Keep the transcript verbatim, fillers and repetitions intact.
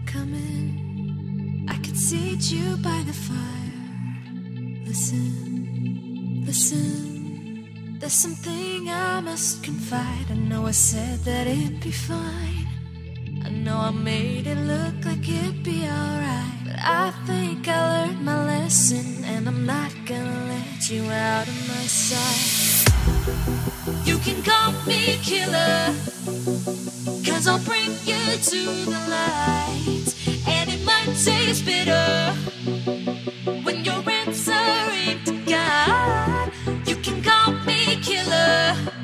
coming. I could seat you by the fire. Listen, listen, there's something I must confide. I know I said that it'd be fine. I know I made it look like it'd be alright, but I think I learned my lesson, and I'm not gonna let you out of my sight. You can call me killer, cause I'll bring you to the light. And it might taste bitter when you're answering to God. You can call me killer,